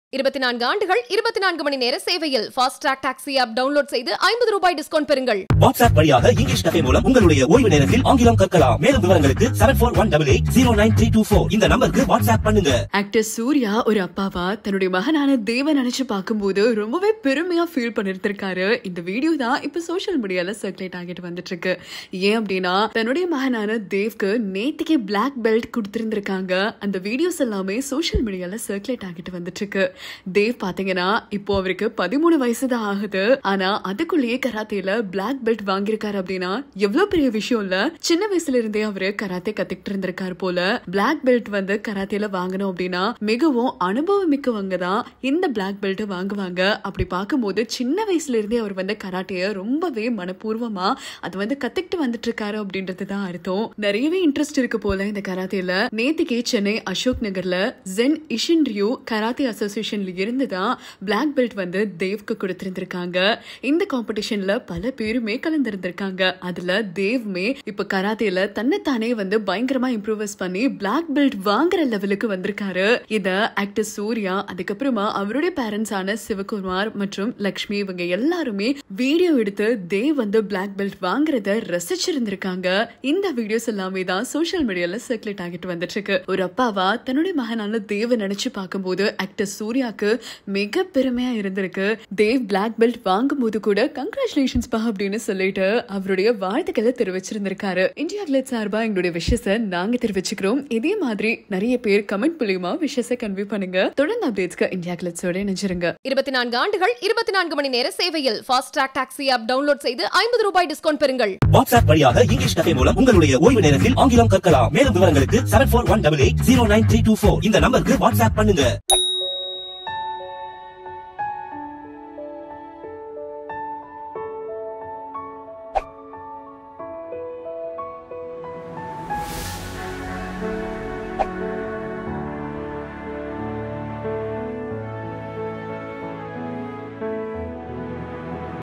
24 ஆண்டுகள் 24 மணி நேர சேவையில் fast track taxi app download செய்து 50 ரூபாய் டிஸ்கவுண்ட் பெறுங்கள். வாட்ஸ்அப் வழியாக இங்கிலீஷ் கஃபே மூலம் உங்களுடைய ஓய்வு நேரத்தில் ஆங்கிலம் கற்கலாம். மேலும் விவரங்களுக்கு 7418809324 இந்த நம்பருக்கு வாட்ஸ்அப் பண்ணுங்க. ஆக்டர் சூர்யா ஒரு அப்பாவா தன்னுடைய மகனான தேவ நினைச்சு பார்க்கும்போது ரொம்பவே பெருமையா ஃபீல் பண்ணிருக்காரு. இந்த வீடியோ தான் இப்ப சோசியல் மீடியால சர்க்குலேட் ஆகிட்டு வந்துட்டு இருக்கு. ஏன் அப்படின்னா தன்னுடைய மகனான தேவ்க்கு நேத்திக்கே பிளாக் பெல்ட் கொடுத்திருந்திருக்காங்க. அந்த வீடியோஸ் எல்லாமே சோசியல் மீடியால சர்க்குலேட் ஆகிட்டு வந்துட்டு இருக்கு. தேவ் பாத்தீங்கன்னா இப்போ அவருக்கு 13 வயசு தான் ஆகுது. ஆனா அதுக்குள்ளேயே கராத்தேல பிளாக் பெல்ட் வாங்கியிருக்காரு அப்படின்னா எவ்வளவு பெரிய விஷயம் இல்ல. சின்ன வயசுல இருந்தே அவரு கராத்தே கத்துக்கிட்டு இருந்திருக்காரு போல. பிளாக் பெல்ட் கராத்தேல வாங்கணும் அப்படின்னா மிகவும் அனுபவம் மிக்கவங்க தான் இந்த பிளாக் பெல்ட் வாங்குவாங்க. அப்படி பார்க்கும்போது சின்ன வயசுல இருந்தே அவர் கராத்தைய ரொம்பவே மனப்பூர்வமா அது கத்துக்கிட்டு வந்துட்டு இருக்காரு அப்படின்றதுதான் அர்த்தம். நிறையவே இன்ட்ரெஸ்ட் இருக்கு போல இந்த கராத்தேல. நேத்திக்கே சென்னை அசோக் நகர்ல ஜென் இஷின்ரியூ கராத்தே அசோசியேஷன்ல இருந்துதான் பிளாக் பெல்ட் தேவ்க்கு கொடுத்திருந்திருக்காங்க. இந்த காம்படிஷன்ல பல பேருமே கலந்திருந்திருக்காங்க. அதுல தேவ்மே இப்ப கராத்தேல தன்னைத்தானே பயங்கரமா இம்ப்ரூவஸ் பண்ணி பிளாக் பெல்ட் வாங்குற லெவலுக்கு வந்திருக்காரு. இத ஆக்டர் சூர்யா, அதுக்கப்புறமா அவருடைய பேரண்ட்ஸ் ஆன சிவகுமார் மற்றும் லக்ஷ்மி இவங்க எல்லாருமே வீடியோ எடுத்து தேவ் பிளாக் பெல்ட் வாங்குறத ரசிச்சிருந்திருக்காங்க. இந்த வீடியோஸ் எல்லாமே தான் சோசியல் மீடியால சர்க்குலேட் ஆகிட்டு வந்துட்டு இருக்கு. ஒரு அப்பாவா தன்னுடைய மகனான தேவ நினைச்சு பார்க்கும்போது ஆக்டர் சூர்யாக்கு மிக பெருமையா இருந்திருக்கு. தேவ் பிளாக் பெல்ட் வாங்கும் போது கூட கங்க்ராச்சுலேஷன்ஸ் பா அப்படின்னு சொல்லிட்டு அவருடைய வாழ்த்துக்களை தெரிவிச்சிருந்திருக்காரு. இந்தியா கிளட் சார்பா எங்களுடைய விஷயத்தை நாங்க தெரிவிச்சுக்கிறோம். இதே மாதிரி நிறைய பேர் கமெண்ட் மூலமா விஷயத்தை கன்வே பண்ணுங்க. தொடர்ந்து அப்டேட்ஸ்க்கு இந்தியா கிளட்ஸோட நினைச்சிருங்க. 24 ஆண்டுகள் 24 மணி நேர சேவையில் fast track taxi app download செய்து 50 ரூபாய் டிஸ்கவுண்ட் பெறுங்கள். வாட்ஸ்அப் வழியாக இங்கிலீஷ் கஃபே மூலம் உங்களுடைய ஓய்வு நேரத்தில் ஆங்கிலம் கற்கலாம். மேலும் விவரங்களுக்கு 7418809324 இந்த நம்பருக்கு வாட்ஸ்அப் பண்ணுங்க.